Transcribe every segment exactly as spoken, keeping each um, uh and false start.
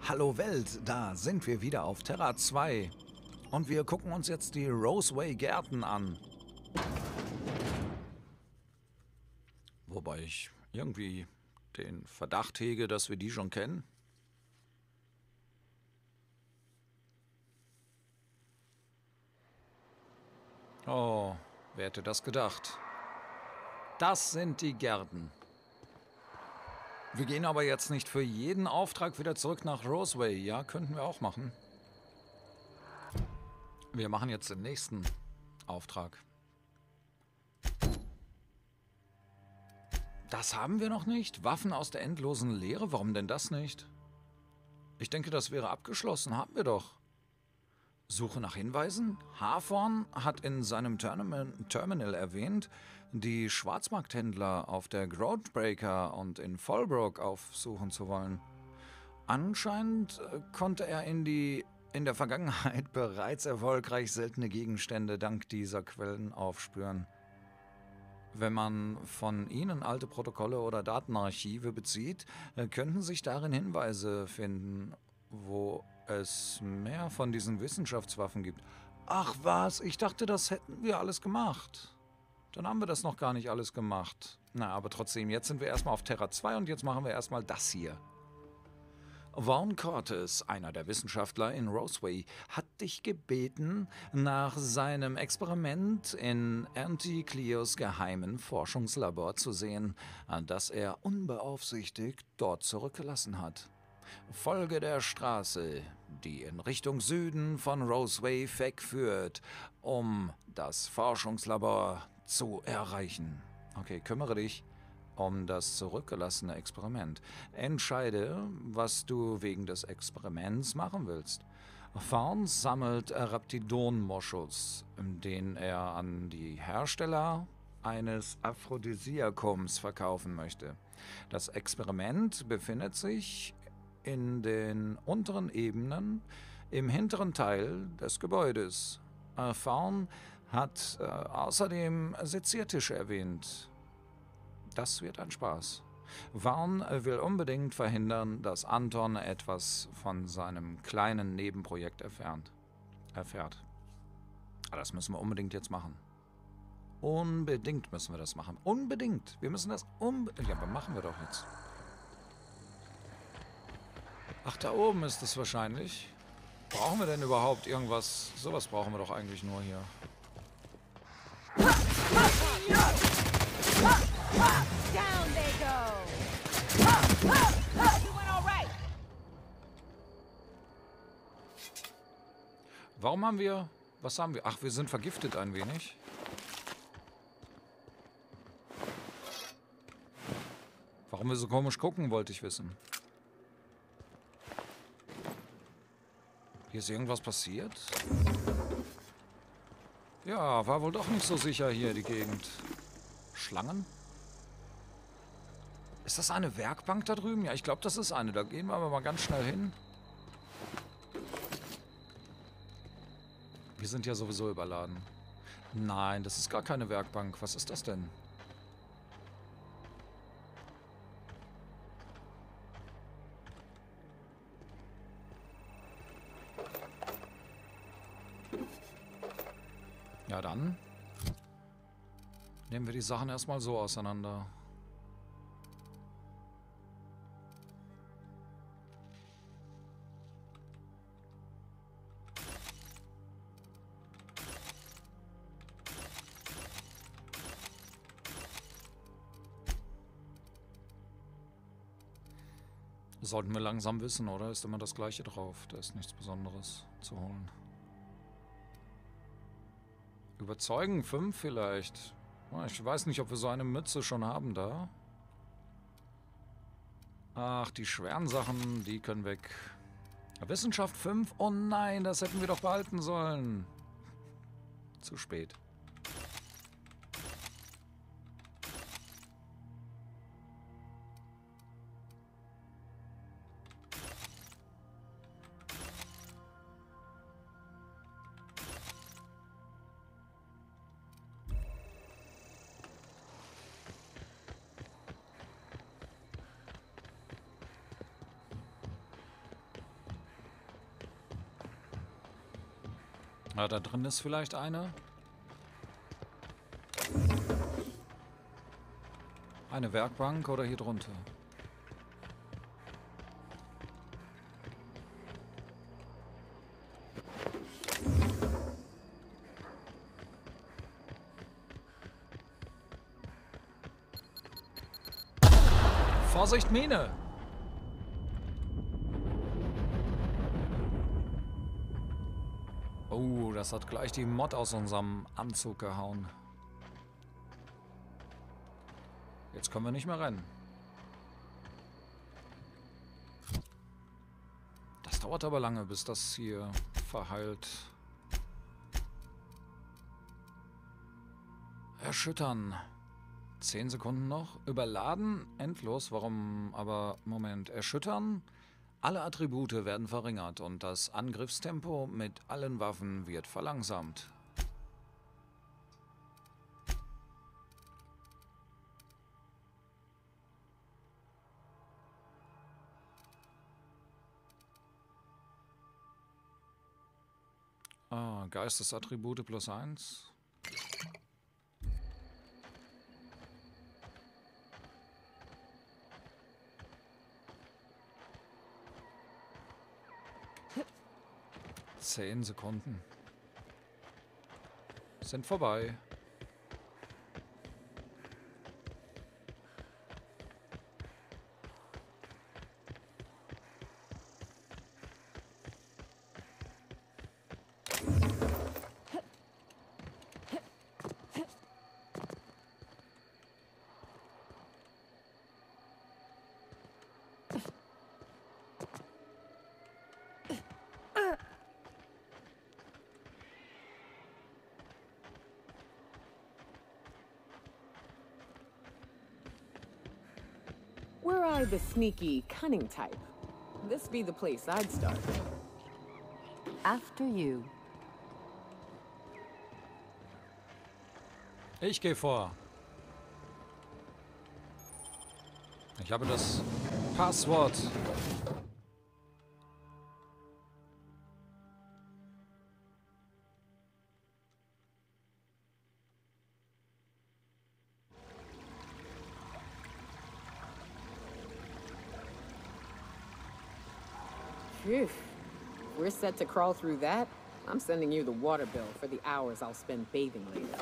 Hallo Welt, da sind wir wieder auf Terra zwei. Und wir gucken uns jetzt die Roseway Gärten an. Wobei ich irgendwie den Verdacht hege, dass wir die schon kennen. Oh, wer hätte das gedacht? Das sind die Gärten. Wir gehen aber jetzt nicht für jeden Auftrag wieder zurück nach Roseway. Ja, könnten wir auch machen. Wir machen jetzt den nächsten Auftrag. Das haben wir noch nicht. Waffen aus der endlosen Leere? Warum denn das nicht? Ich denke, das wäre abgeschlossen. Haben wir doch. Suche nach Hinweisen? Hawthorne hat in seinem Termin- Terminal erwähnt, die Schwarzmarkthändler auf der Growthbreaker und in Fallbrook aufsuchen zu wollen. Anscheinend äh, konnte er in die in der Vergangenheit bereits erfolgreich seltene Gegenstände dank dieser Quellen aufspüren. Wenn man von ihnen alte Protokolle oder Datenarchive bezieht, äh, könnten sich darin Hinweise finden, wo es mehr von diesen Wissenschaftswaffen gibt. Ach was, ich dachte, das hätten wir alles gemacht. Dann haben wir das noch gar nicht alles gemacht. Na, aber trotzdem, jetzt sind wir erstmal auf Terra zwei und jetzt machen wir erstmal das hier. Vaughn Cortes, einer der Wissenschaftler in Roseway, hat dich gebeten, nach seinem Experiment in Anticleos geheimen Forschungslabor zu sehen, das er unbeaufsichtigt dort zurückgelassen hat. Folge der Straße, die in Richtung Süden von Roseway wegführt, um das Forschungslabor zu erreichen. Okay, kümmere dich um das zurückgelassene Experiment. Entscheide, was du wegen des Experiments machen willst. Vaughn sammelt Raptidon-Moschus, den er an die Hersteller eines Aphrodisiakums verkaufen möchte. Das Experiment befindet sich in den unteren Ebenen im hinteren Teil des Gebäudes. Vaughn hat äh, außerdem Seziertische erwähnt. Das wird ein Spaß. Vaughn will unbedingt verhindern, dass Anton etwas von seinem kleinen Nebenprojekt erfährt. erfährt. Das müssen wir unbedingt jetzt machen. Unbedingt müssen wir das machen. Unbedingt. Wir müssen das unbedingt... Ja, aber machen wir doch jetzt. Ach, da oben ist es wahrscheinlich. Brauchen wir denn überhaupt irgendwas? Sowas brauchen wir doch eigentlich nur hier. Down they go! You went all right. Warum haben wir... Was haben wir? Ach, wir sind vergiftet ein wenig. Warum wir so komisch gucken, wollte ich wissen. Hier ist irgendwas passiert? Ja, war wohl doch nicht so sicher hier, die Gegend. Schlangen? Ist das eine Werkbank da drüben? Ja, ich glaube, das ist eine. Da gehen wir aber mal ganz schnell hin. Wir sind ja sowieso überladen. Nein, das ist gar keine Werkbank. Was ist das denn? Ja, dann nehmen wir die Sachen erstmal so auseinander. Sollten wir langsam wissen, oder? Ist immer das Gleiche drauf. Da ist nichts Besonderes zu holen. Überzeugen fünf vielleicht. Ich weiß nicht, ob wir so eine Mütze schon haben da. Ach, die schweren Sachen, die können weg. Wissenschaft fünf? Oh nein, das hätten wir doch behalten sollen. Zu spät. Ah, da drin ist vielleicht eine. Eine Werkbank oder hier drunter. Vorsicht, Mine! Oh, das hat gleich die Mod aus unserem Anzug gehauen. Jetzt können wir nicht mehr rennen. Das dauert aber lange, bis das hier verheilt. Erschüttern. Zehn Sekunden noch. Überladen. Endlos. Warum? Aber Moment. Erschüttern. Alle Attribute werden verringert und das Angriffstempo mit allen Waffen wird verlangsamt. Ah, Geistesattribute plus eins. Zehn Sekunden. Sind vorbei. Were I the sneaky, cunning type, this be the place I'd start. After you. Ich gehe vor. Ich habe das Passwort. Phew. If we're set to crawl through that, I'm sending you the water bill for the hours I'll spend bathing later.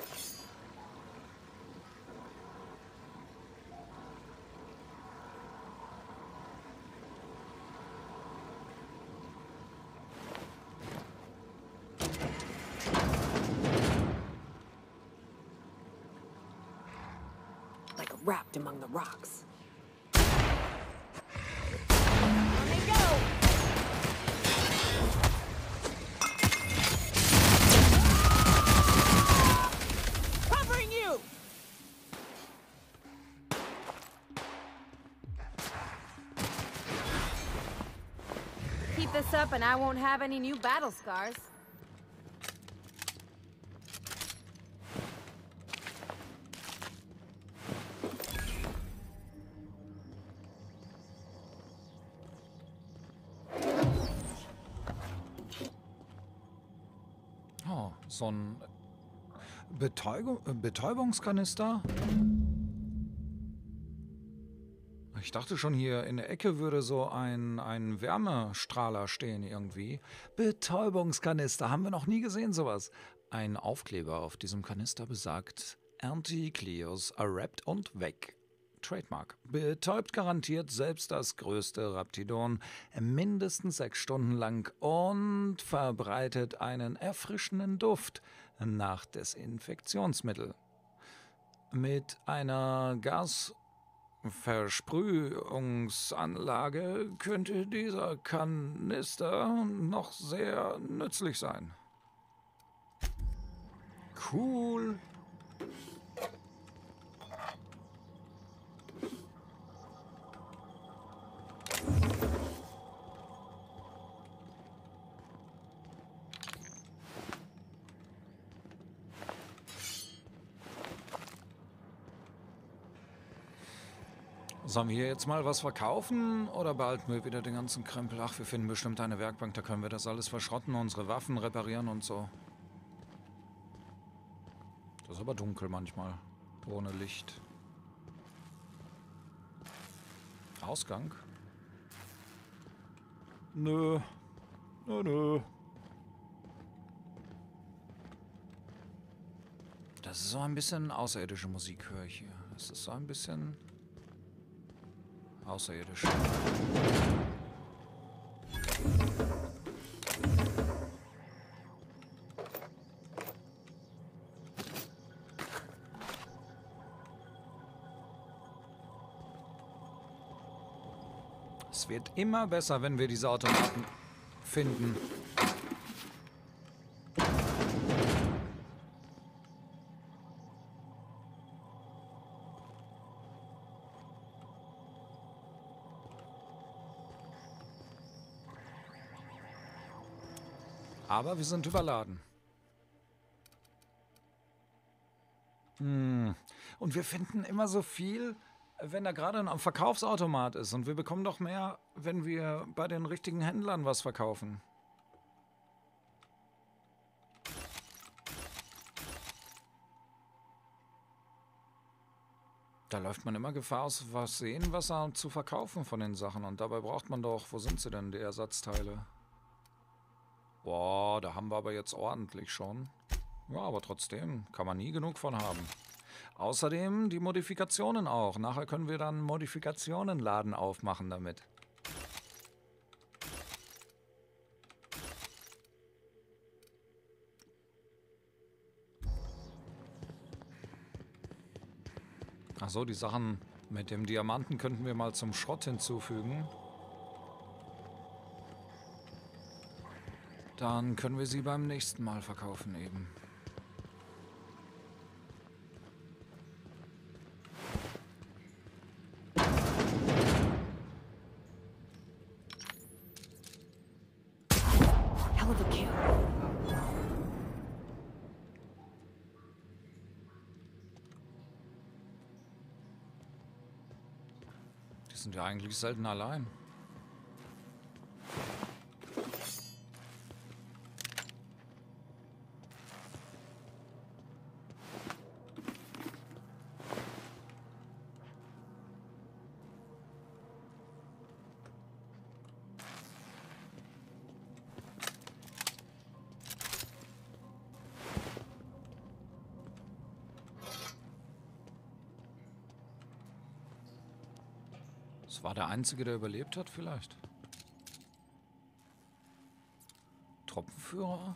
Like wrapped among the rocks. Keep this up and I won't have any new battle scars. Oh, so ein Betäubung, Betäubungskanister. Ich dachte schon, hier in der Ecke würde so ein, ein Wärmestrahler stehen irgendwie. Betäubungskanister, haben wir noch nie gesehen sowas. Ein Aufkleber auf diesem Kanister besagt Anti-Cleos erwrappt und weg. Trademark. Betäubt garantiert selbst das größte Raptidon mindestens sechs Stunden lang und verbreitet einen erfrischenden Duft nach Desinfektionsmittel. Mit einer Gas- Versprühungsanlage könnte dieser Kanister noch sehr nützlich sein. Cool. Sollen wir hier jetzt mal was verkaufen oder behalten wir wieder den ganzen Krempel? Ach, wir finden bestimmt eine Werkbank, da können wir das alles verschrotten, unsere Waffen reparieren und so. Das ist aber dunkel manchmal. Ohne Licht. Ausgang? Nö. Nö, nö. Das ist so ein bisschen außerirdische Musik, höre ich hier. Das ist so ein bisschen außerirdisch. Es wird immer besser, wenn wir diese Automaten finden. Aber wir sind überladen. Hm. Und wir finden immer so viel, wenn da gerade ein Verkaufsautomat ist. Und wir bekommen doch mehr, wenn wir bei den richtigen Händlern was verkaufen. Da läuft man immer Gefahr aus, was sehen, was zu verkaufen von den Sachen. Und dabei braucht man doch, wo sind sie denn, die Ersatzteile? Boah, da haben wir aber jetzt ordentlich schon. Ja, aber trotzdem kann man nie genug von haben. Außerdem die Modifikationen auch. Nachher können wir dann Modifikationenladen aufmachen damit. Ach so, die Sachen mit dem Diamanten könnten wir mal zum Schrott hinzufügen. Dann können wir sie beim nächsten Mal verkaufen eben. Hell of a kill. Die sind ja eigentlich selten allein. Das war der Einzige, der überlebt hat, vielleicht. Tropfenführer?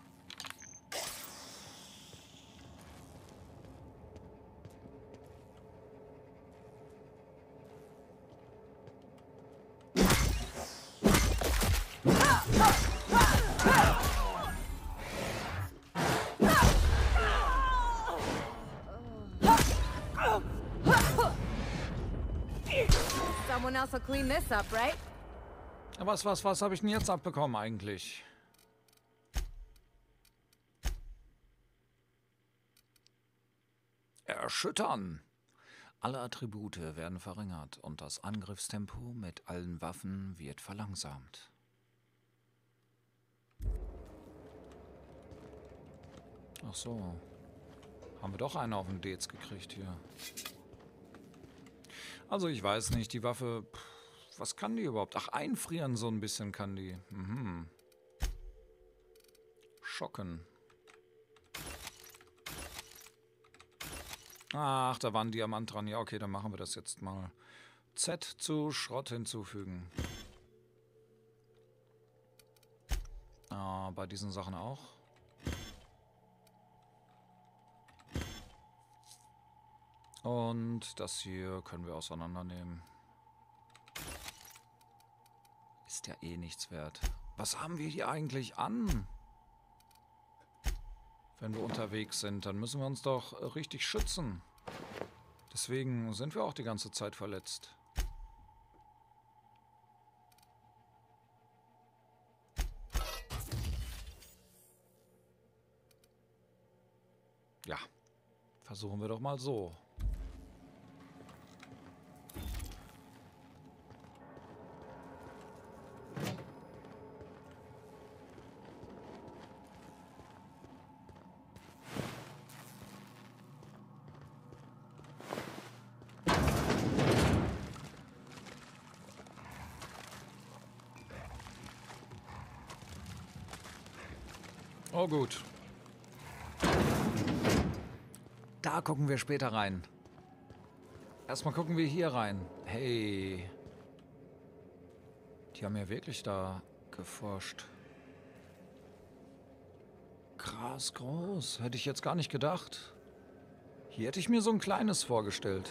Someone else will clean this up, right? Was, was, was habe ich denn jetzt abbekommen eigentlich? Erschüttern. Alle Attribute werden verringert und das Angriffstempo mit allen Waffen wird verlangsamt. Ach so. Haben wir doch einen auf den Dez gekriegt hier. Also ich weiß nicht, die Waffe, pff, was kann die überhaupt? Ach, einfrieren so ein bisschen kann die. Mhm. Schocken. Ach, da war ein Diamant dran. Ja, okay, dann machen wir das jetzt mal. Z zu Schrott hinzufügen. Ah, bei diesen Sachen auch. Und das hier können wir auseinandernehmen. Ist ja eh nichts wert. Was haben wir hier eigentlich an? Wenn wir unterwegs sind, dann müssen wir uns doch richtig schützen. Deswegen sind wir auch die ganze Zeit verletzt. Ja, versuchen wir doch mal so. Oh gut. Da gucken wir später rein. Erstmal gucken wir hier rein. Hey. Die haben ja wirklich da geforscht. Krass groß. Hätte ich jetzt gar nicht gedacht. Hier hätte ich mir so ein kleines vorgestellt.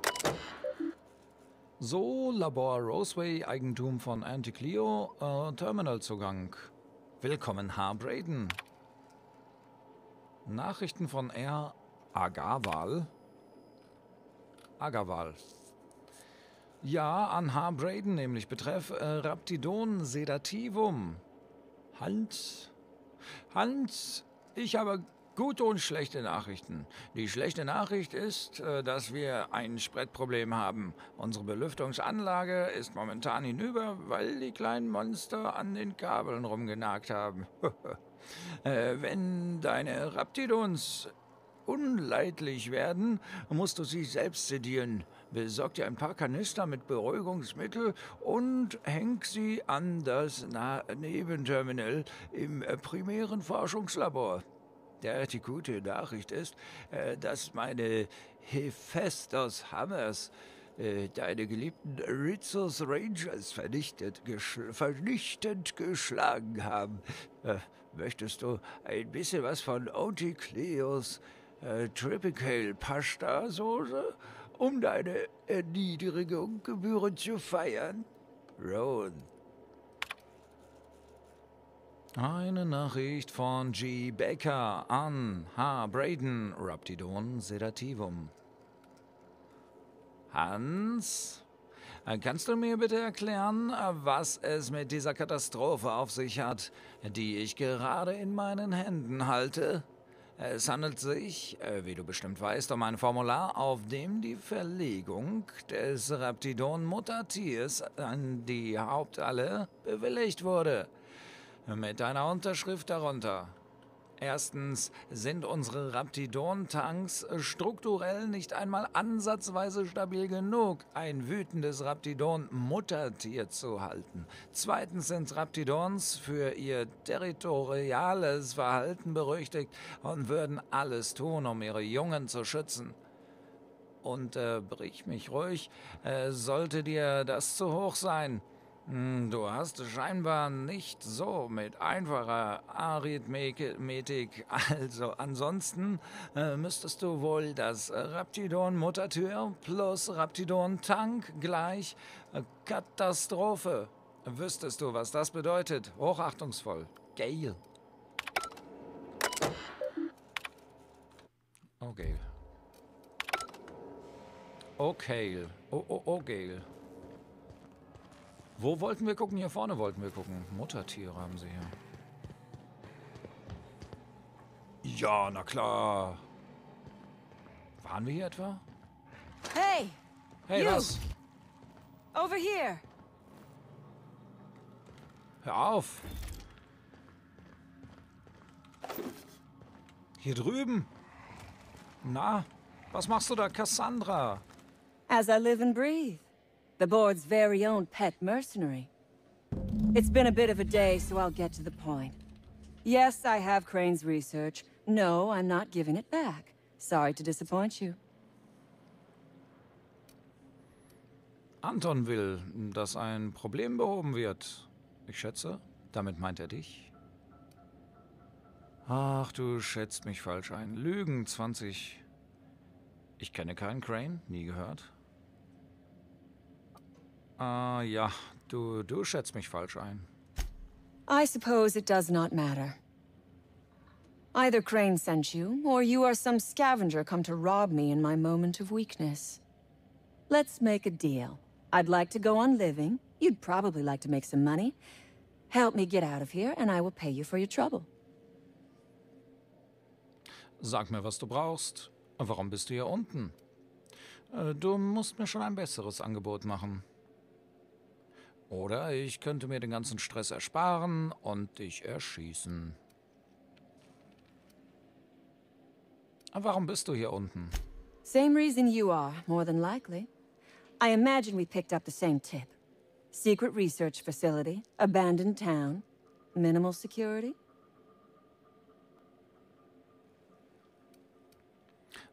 So, Labor Roseway, Eigentum von Anticlio, äh, Terminalzugang. Willkommen, H. Braden. Nachrichten von R. Agawal. Agawal. Ja, an H. Braden, nämlich betreff äh, Raptidon Sedativum. Hans. Hans, ich habe gute und schlechte Nachrichten. Die schlechte Nachricht ist, äh, dass wir ein Sprettproblem haben. Unsere Belüftungsanlage ist momentan hinüber, weil die kleinen Monster an den Kabeln rumgenagt haben. äh, wenn deine Raptidons unleidlich werden, musst du sie selbst sedieren. Besorg dir ein paar Kanister mit Beruhigungsmittel und häng sie an das Na- Nebenterminal im äh, primären Forschungslabor. Der, die gute Nachricht ist, äh, dass meine Hephaestus Hammers äh, deine geliebten Rizos Rangers vernichtet, geschl vernichtend geschlagen haben. Äh, möchtest du ein bisschen was von Anticleos äh, Tropical Pasta Soße, um deine Erniedrigung gebührend zu feiern? Rowan. Eine Nachricht von G. Baker an H. Braden, Raptidon Sedativum. Hans, kannst du mir bitte erklären, was es mit dieser Katastrophe auf sich hat, die ich gerade in meinen Händen halte? Es handelt sich, wie du bestimmt weißt, um ein Formular, auf dem die Verlegung des Raptidon-Muttertiers an die Hauptalle bewilligt wurde. Mit deiner Unterschrift darunter. Erstens sind unsere Raptidon-Tanks strukturell nicht einmal ansatzweise stabil genug, ein wütendes Raptidon-Muttertier zu halten. Zweitens sind Raptidons für ihr territoriales Verhalten berüchtigt und würden alles tun, um ihre Jungen zu schützen. Unterbrich mich ruhig, äh, sollte dir das zu hoch sein. Du hast scheinbar nicht so mit einfacher Arithmetik, also ansonsten äh, müsstest du wohl das Raptidon-Muttertür plus Raptidon-Tank gleich äh, Katastrophe. Wüsstest du, was das bedeutet? Hochachtungsvoll. Gale. Oh, Gale. Oh, Gale. Oh, oh, oh, Gale. Wo wollten wir gucken? Hier vorne wollten wir gucken. Muttertiere haben sie hier. Ja, na klar. Waren wir hier etwa? Hey! Hey, you. was? Over here! Hör auf! Hier drüben? Na, was machst du da, Cassandra? As I live and breathe. The board's very own pet mercenary. It's been a bit of a day, so I'll get to the point. Yes, I have Crane's research. No, I'm not giving it back. Sorry to disappoint you. Anton will, dass ein Problem behoben wird. Ich schätze, damit meint er dich. Ach, du schätzt mich falsch ein. Lügen zwanzig. Ich kenne keinen Crane, nie gehört. Ah, ja, du, du schätzt mich falsch ein. I suppose it does not matter. Either Crane sent you, or you are some scavenger come to rob me in my moment of weakness. Let's make a deal. I'd like to go on living. You'd probably like to make some money. Help me get out of here, and I will pay you for your trouble. Sag mir, was du brauchst. Warum bist du hier unten? Du musst mir schon ein besseres Angebot machen. Oder ich könnte mir den ganzen Stress ersparen und dich erschießen. Warum bist du hier unten? Same reason you are, more than likely. I imagine we picked up the same tip. Secret research facility, abandoned town, minimal security.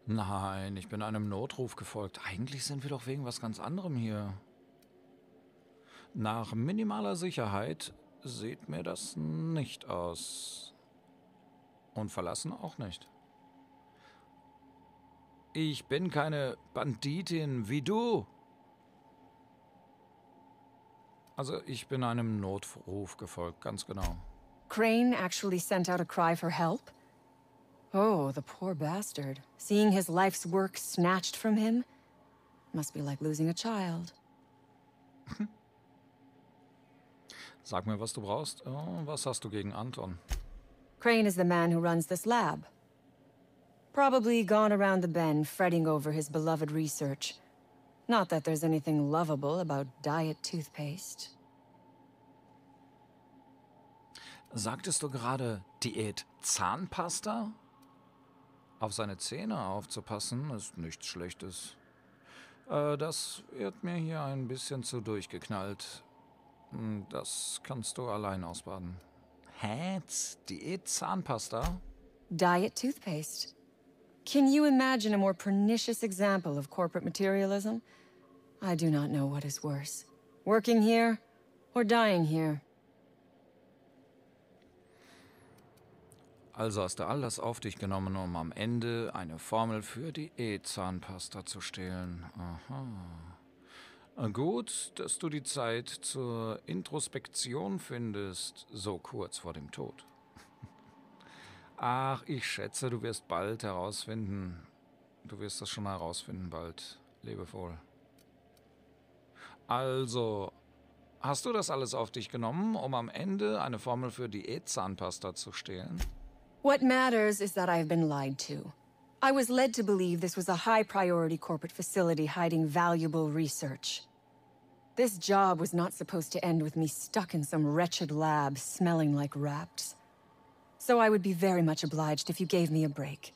Nein, ich bin einem Notruf gefolgt. Eigentlich sind wir doch wegen was ganz anderem hier. Nach minimaler Sicherheit sieht mir das nicht aus. Und verlassen auch nicht. Ich bin keine Banditin wie du. Also ich bin einem Notruf gefolgt, ganz genau. Crane actually sent out a cry for help? Oh, the poor bastard. Seeing his life's work snatched from him? Must be like losing a child. Sag mir, was du brauchst. Oh, was hast du gegen Anton? Crane is the man who runs this lab. Probably gone around the bend fretting over his beloved research. Not that there's anything lovable about diet toothpaste. Sagtest du gerade Diät Zahnpasta? Auf seine Zähne aufzupassen ist nichts Schlechtes. Äh, das wird mir hier ein bisschen zu durchgeknallt. Das kannst du allein ausbaden. Hä? Diät Zahnpasta? Diet toothpaste. Can you imagine a more pernicious example of corporate materialism? I do not know what is worse. Working here or dying here. Also hast du all das auf dich genommen, um am Ende eine Formel für Diät-Zahnpasta zu stehlen. Aha. Gut, dass du die Zeit zur Introspektion findest, so kurz vor dem Tod. Ach, ich schätze, du wirst bald herausfinden. Du wirst das schon herausfinden bald. Lebe wohl. Also, hast du das alles auf dich genommen, um am Ende eine Formel für Diät-Zahnpasta zu stehlen? What matters is that I've been lied to. I was led to believe this was a high-priority corporate facility hiding valuable research. This job was not supposed to end with me stuck in some wretched lab smelling like rats. So I would be very much obliged if you gave me a break.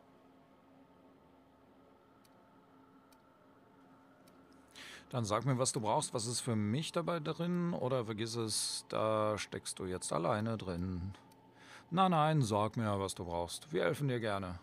Dann sag mir, was du brauchst. Was ist für mich dabei drin? Oder vergiss es, da steckst du jetzt alleine drin. Nein, nein, sag mir, was du brauchst. Wir helfen dir gerne.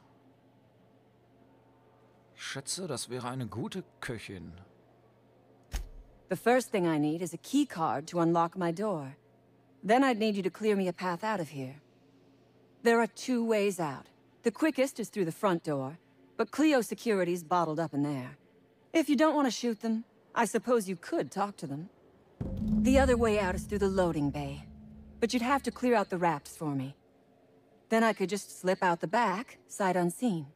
Ich schätze, das wäre eine gute Köchin. The first thing I need is a key card to unlock my door. Then I'd need you to clear me a path out of here. There are two ways out. The quickest is through the front door, but Cleo Security's bottled up in there. If you don't want to shoot them, I suppose you could talk to them. The other way out is through the loading bay, but you'd have to clear out the rafts for me. Then I could just slip out the back, sight unseen.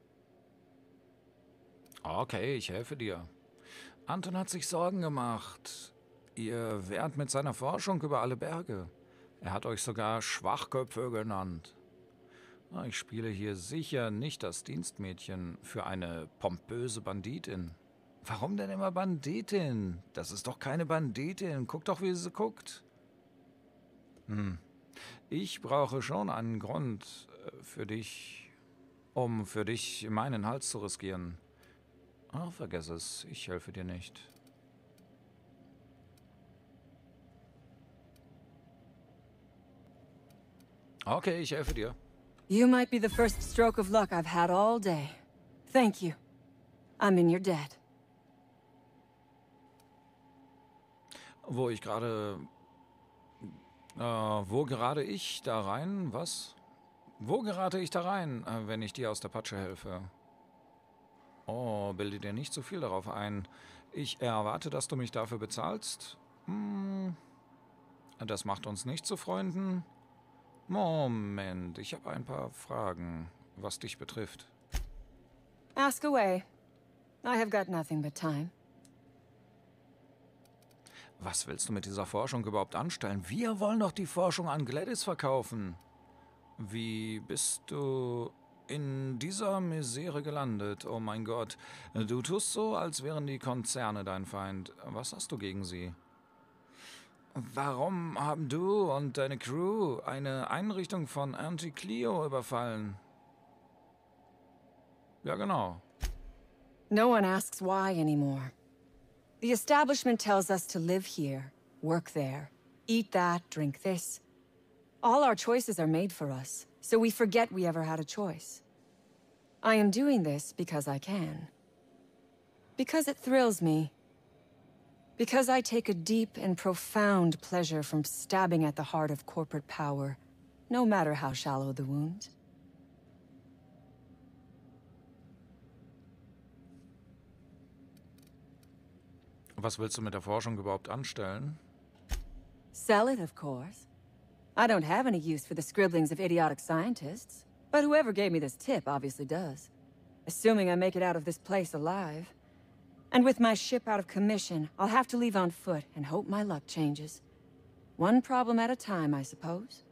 Okay, ich helfe dir. Anton hat sich Sorgen gemacht. Ihr wärt mit seiner Forschung über alle Berge. Er hat euch sogar Schwachköpfe genannt. Ich spiele hier sicher nicht das Dienstmädchen für eine pompöse Banditin. Warum denn immer Banditin? Das ist doch keine Banditin. Guck doch, wie sie guckt. Hm. Ich brauche schon einen Grund für dich, um für dich meinen Hals zu riskieren. Ah, vergiss es. Ich helfe dir nicht. Okay, ich helfe dir. You might be the first stroke of luck I've had all day. Thank you. I'm in your debt. Wo ich gerade... Äh, wo gerate ich da rein? Was? Wo gerate ich da rein, äh, wenn ich dir aus der Patsche helfe? Oh, bilde dir nicht zu viel darauf ein. Ich erwarte, dass du mich dafür bezahlst. Hm, das macht uns nicht zu Freunden. Moment, ich habe ein paar Fragen, was dich betrifft. Ask away. I have got nothing but time. Was willst du mit dieser Forschung überhaupt anstellen? Wir wollen doch die Forschung an Gladys verkaufen. Wie bist du in dieser Misere gelandet? Oh mein Gott. Du tust so, als wären die Konzerne dein Feind. Was hast du gegen sie? Warum haben du und deine Crew eine Einrichtung von Anti-Cleo überfallen? Ja, genau. No one asks why anymore. The establishment tells us to live here, work there, eat that, drink this. All our choices are made for us, so we forget we ever had a choice. I am doing this because I can. Because it thrills me. Because I take a deep and profound pleasure from stabbing at the heart of corporate power, no matter how shallow the wound. Was willst du mit der Forschung überhaupt anstellen? Sell it, of course. I don't have any use for the scribblings of idiotic scientists, but whoever gave me this tip obviously does. Assuming I make it out of this place alive. And with my ship out of commission, I'll have to leave on foot and hope my luck changes. One problem at a time, I suppose.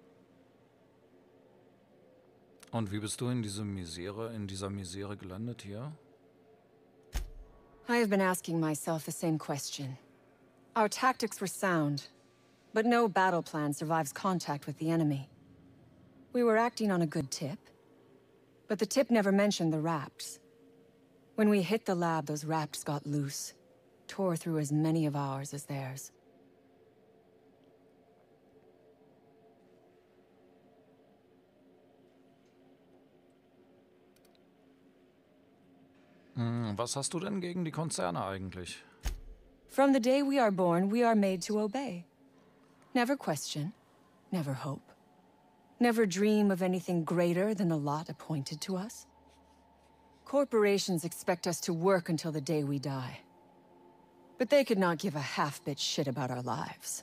Und wie bist du in diese Misere, in dieser Misere gelandet hier? I have been asking myself the same question. Our tactics were sound, but no battle plan survives contact with the enemy. We were acting on a good tip, but the tip never mentioned the Rapts. When we hit the lab, those Rapts got loose, tore through as many of ours as theirs. Hm, was hast du denn gegen die Konzerne eigentlich? From the day we are born, we are made to obey. Never question, never hope. Never dream of anything greater than the lot appointed to us. Corporations expect us to work until the day we die. But they could not give a half-bit shit about our lives.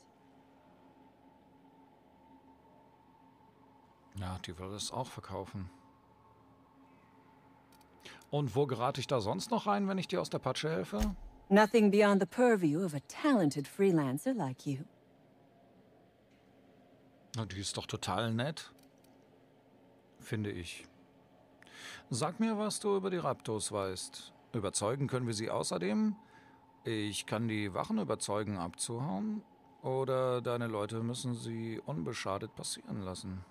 Ja, die will es auch verkaufen. Und wo gerate ich da sonst noch rein, wenn ich dir aus der Patsche helfe? Nothing beyond the purview of a talented freelancer like you. Na, die ist doch total nett. Finde ich. Sag mir, was du über die Raptos weißt. Überzeugen können wir sie außerdem? Ich kann die Wachen überzeugen, abzuhauen. Oder deine Leute müssen sie unbeschadet passieren lassen.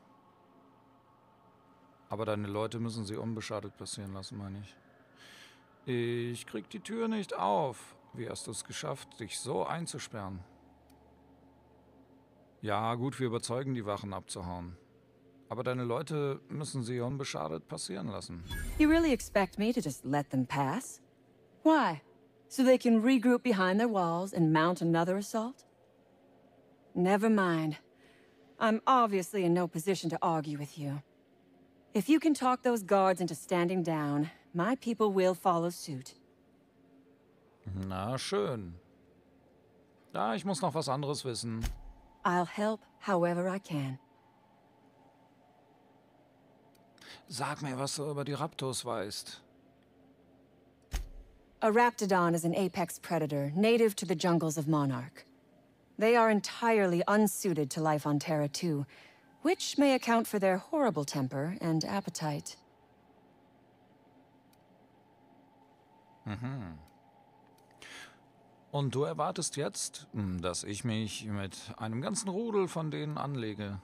Aber deine Leute müssen sie unbeschadet passieren lassen, meine ich. Ich krieg die Tür nicht auf. Wie hast du es geschafft, dich so einzusperren? Ja, gut, wir überzeugen die Wachen abzuhauen. Aber deine Leute müssen sie unbeschadet passieren lassen. You really expect me to just let them pass? Why? So they can regroup behind their walls and mount another assault? Never mind. I'm obviously in no position to argue with you. If you can talk those guards into standing down, my people will follow suit. Na, schön. Ja, ich muss noch was anderes wissen. I'll help however I can. Sag mir, was du über die Raptos weißt. A Raptidon is an apex predator, native to the jungles of Monarch. They are entirely unsuited to life on Terra two, which may account for their horrible temper and appetite. Mhm. Und du erwartest jetzt, dass ich mich mit einem ganzen Rudel von denen anlege.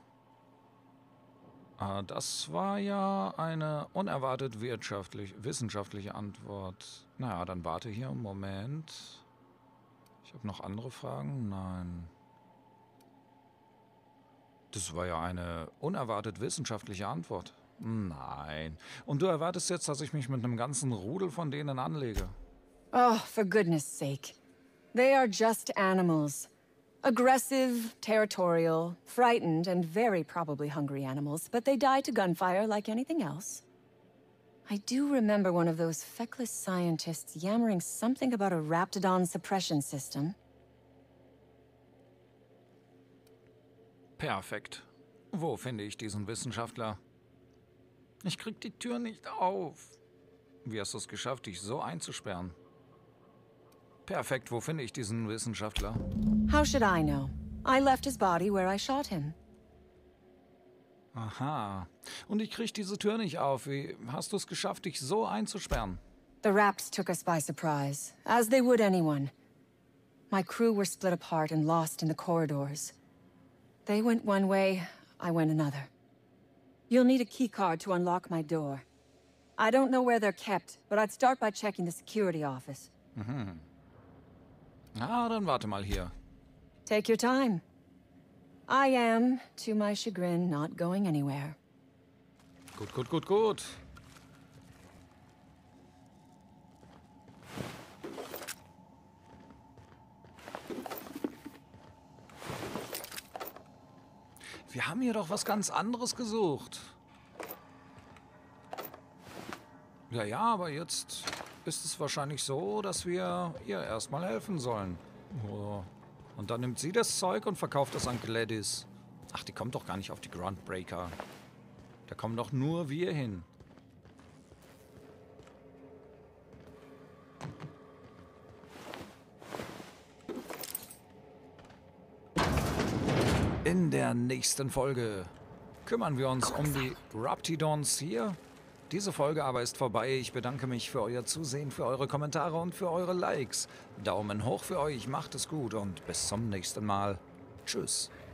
Ah, das war ja eine unerwartet wirtschaftlich, wissenschaftliche Antwort. Naja, dann warte hier einen Moment. Ich habe noch andere Fragen? Nein. Das war ja eine unerwartet wissenschaftliche Antwort. Nein. Und du erwartest jetzt, dass ich mich mit einem ganzen Rudel von denen anlege? Oh, for goodness sake. They are just animals. Aggressive, territorial, frightened, and very probably hungry animals, but they die to gunfire like anything else. I do remember one of those feckless scientists yammering something about a Raptidon suppression system. Perfekt. Wo finde ich diesen Wissenschaftler? Ich krieg die Tür nicht auf. Wie hast du es geschafft, dich so einzusperren? Perfekt, wo finde ich diesen Wissenschaftler? How should I know? I left his body where I shot him. Aha. Und ich krieg diese Tür nicht auf. Wie hast du es geschafft, dich so einzusperren? The Raps took us by surprise, as they would anyone. My crew were split apart and lost in the corridors. They went one way, I went another. You'll need a keycard to unlock my door. I don't know where they're kept, but I'd start by checking the security office. Mhm. Ah, dann warte mal hier. Take your time. I am, to my chagrin, not going anywhere. Gut, gut, gut, gut. Wir haben hier doch was ganz anderes gesucht. Ja, ja, aber jetzt ist es wahrscheinlich so, dass wir ihr erstmal helfen sollen. Oh. Und dann nimmt sie das Zeug und verkauft das an Gladys. Ach, die kommt doch gar nicht auf die Groundbreaker. Da kommen doch nur wir hin. In der nächsten Folge kümmern wir uns um die Raptidons hier. Diese Folge aber ist vorbei. Ich bedanke mich für euer Zusehen, für eure Kommentare und für eure Likes. Daumen hoch für euch, macht es gut und bis zum nächsten Mal. Tschüss.